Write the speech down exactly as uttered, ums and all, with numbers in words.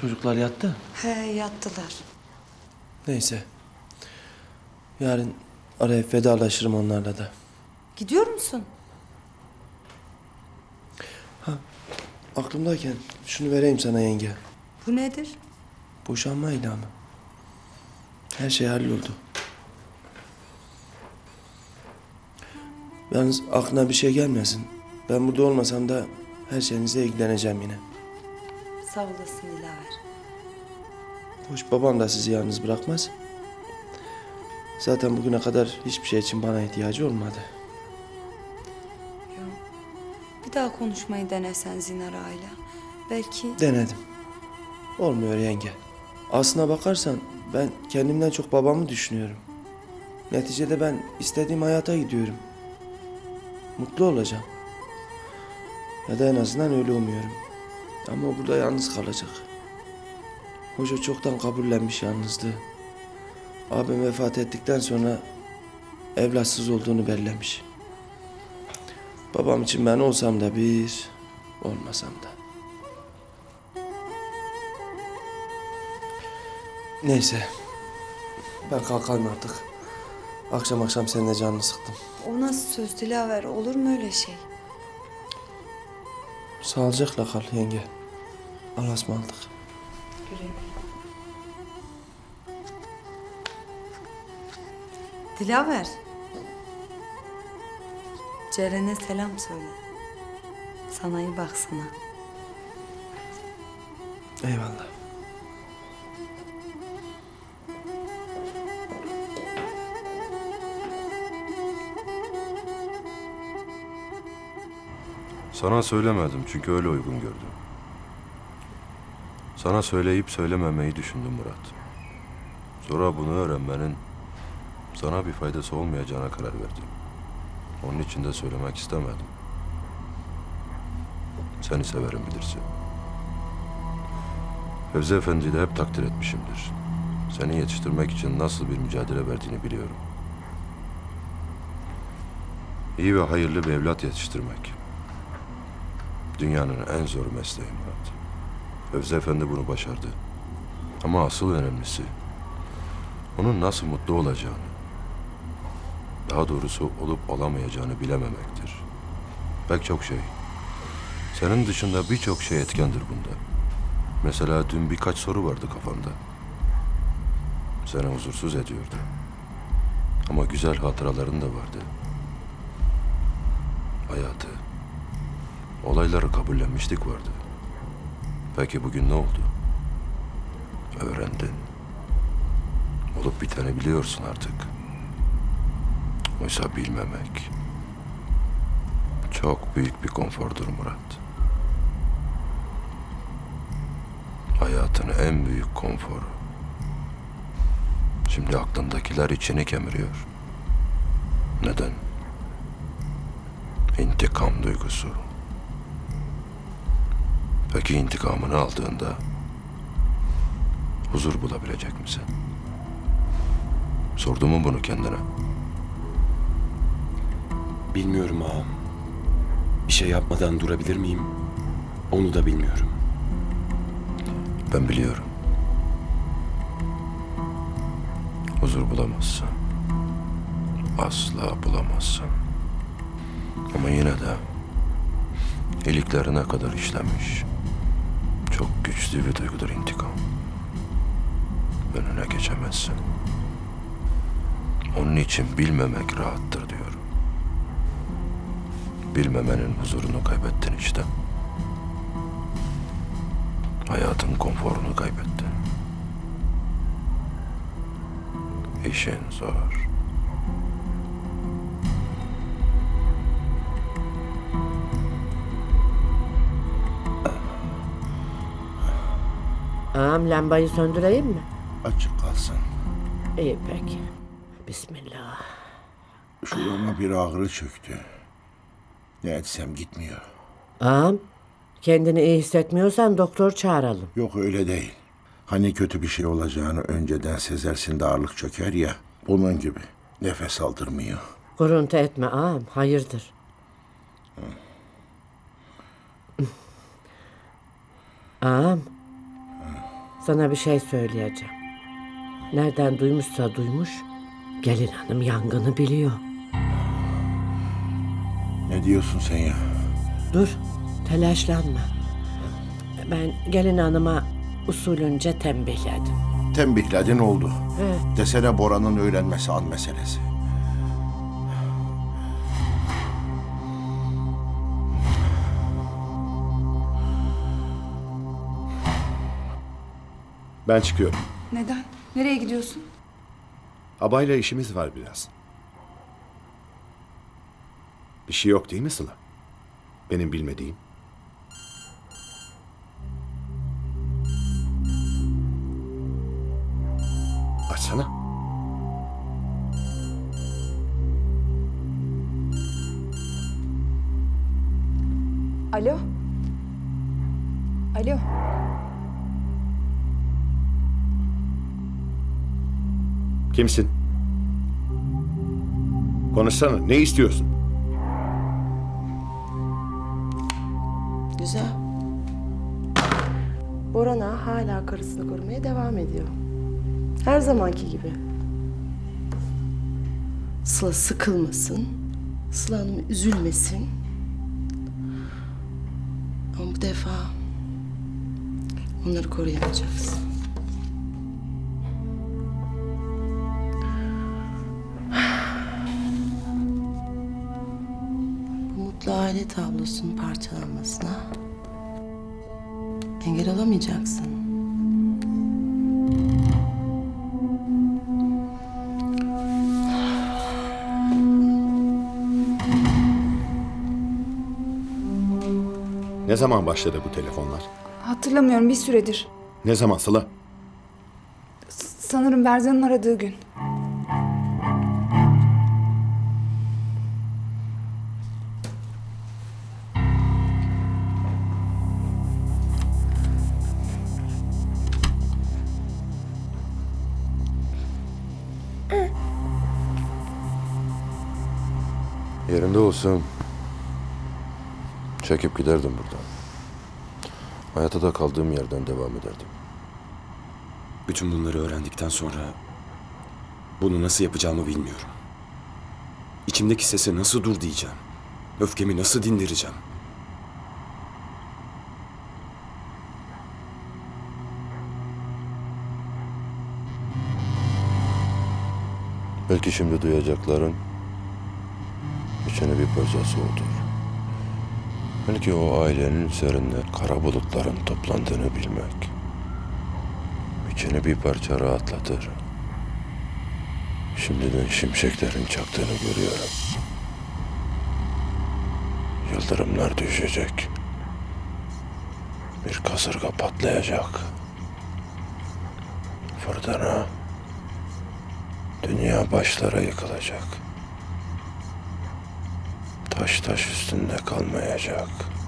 Çocuklar yattı. He, yattılar. Neyse. Yarın arayıp vedalaşırım onlarla da. Gidiyor musun? Ha, aklımdayken şunu vereyim sana yenge. Bu nedir? Boşanma ilamı. Her şey halloldu. Yalnız aklına bir şey gelmesin. Ben burada olmasam da her şeyinize ilgileneceğim yine. Sağ olasın Dilaver. Hoş babam da sizi yalnız bırakmaz. Zaten bugüne kadar hiçbir şey için bana ihtiyacı olmadı. Yok. Bir daha konuşmayı denesen Zinar Ağa'yla. Belki... Denedim. Olmuyor yenge. Aslına bakarsan ben kendimden çok babamı düşünüyorum. Neticede ben istediğim hayata gidiyorum. Mutlu olacağım. Ya da en azından öyle umuyorum. Ama o burada yalnız kalacak. Hoca çoktan kabullenmiş yalnızlığı. Abim vefat ettikten sonra evlatsız olduğunu bellemiş. Babam için ben olsam da bir, olmasam da. Neyse. Ben kalkalım artık. Akşam akşam senin de canını sıktım. O nasıl söz Dilaver? Olur mu öyle şey? Sağlıcakla kal yenge. Allah'a ısmarladık. Güle güle. Dilaver. Ceren'e selam söyle. Sana iyi baksana. Eyvallah. Sana söylemedim çünkü öyle uygun gördüm. Sana söyleyip söylememeyi düşündüm Murat. Sonra bunu öğrenmenin sana bir faydası olmayacağına karar verdim. Onun için de söylemek istemedim. Seni severim bilirsin. Fevzi Efendi'yi de hep takdir etmişimdir. Seni yetiştirmek için nasıl bir mücadele verdiğini biliyorum. İyi ve hayırlı bir evlat yetiştirmek dünyanın en zor mesleği Murat. Fevzi Efendi bunu başardı. Ama asıl önemlisi onun nasıl mutlu olacağını, daha doğrusu olup olamayacağını bilememektir. Pek çok şey. Senin dışında birçok şey etkendir bunda. Mesela dün birkaç soru vardı kafanda. Seni huzursuz ediyordu. Ama güzel hatıraların da vardı. Hayatı, olayları kabullenmiştik vardı. Peki bugün ne oldu? Öğrendin. Olup biteni biliyorsun artık. Oysa bilmemek çok büyük bir konfordur Murat. Hayatın en büyük konforu. Şimdi aklındakiler içini kemiriyor. Neden? İntikam duygusu. Peki intikamını aldığında huzur bulabilecek misin? Sordun mu bunu kendine? Bilmiyorum ağam. Bir şey yapmadan durabilir miyim? Onu da bilmiyorum. Ben biliyorum. Huzur bulamazsın. Asla bulamazsın. Ama yine de iliklerine kadar işlemiş çok güçlü bir duygudur intikam. Önüne geçemezsin. Onun için bilmemek rahattır diyorum. Bilmemenin huzurunu kaybettin işte. Hayatın konforunu kaybettin. İşin zor. Ağam lambayı söndüreyim mi? Açık kalsın. İyi peki. Bismillah. Şurama bir ağrı çöktü. Ne etsem gitmiyor. Ağam, kendini iyi hissetmiyorsan doktor çağıralım. Yok öyle değil. Hani kötü bir şey olacağını önceden sezersin de ağırlık çöker ya. Onun gibi. Nefes aldırmıyor. Kuruntu etme ağam, hayırdır? Ağam, Sana bir şey söyleyeceğim. Nereden duymuşsa duymuş, gelin hanım yangını biliyor. Ne diyorsun sen ya? Dur, telaşlanma. Ben gelin hanıma usulünce tembihledim. Tembihledin oldu. He. Desene Bora'nın öğrenmesi an meselesi. Ben çıkıyorum. Neden? Nereye gidiyorsun? Abayla işimiz var biraz. Bir şey yok değil mi Sıla? Benim bilmediğim. Açsana. Alo? Alo? Kimsin? Konuşsana. Ne istiyorsun? Güzel. Boran Ağa hala karısını korumaya devam ediyor. Her zamanki gibi. Sıla sıkılmasın. Sıla Hanım üzülmesin. Ama bu defa onları koruyamayacaksın. Bu mutlu aile tablosunun parçalanmasına engel olamayacaksın. Ne zaman başladı bu telefonlar? Hatırlamıyorum, bir süredir. Ne zaman Sıla? Sanırım Berzan'ın aradığı gün. Yerinde olsam çekip giderdim buradan. Hayata da kaldığım yerden devam ederdim. Bütün bunları öğrendikten sonra bunu nasıl yapacağımı bilmiyorum. İçimdeki sese nasıl dur diyeceğim. Öfkemi nasıl dindireceğim. Belki şimdi duyacakların içine bir parça soğutur. Belki o ailenin üzerinde kara bulutların toplandığını bilmek içini bir parça rahatlatır. Şimdiden şimşeklerin çaktığını görüyorum. Yıldırımlar düşecek. Bir kasırga patlayacak. Fırtına, dünya başlara yıkılacak. Taş taş üstünde kalmayacak.